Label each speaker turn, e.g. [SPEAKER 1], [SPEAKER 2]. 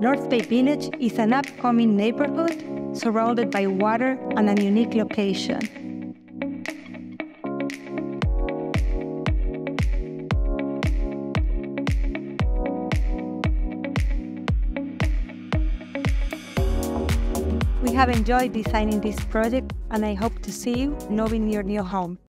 [SPEAKER 1] North Bay Village is an upcoming neighborhood surrounded by water and a unique location. We have enjoyed designing this project, and I hope to see you moving your new home.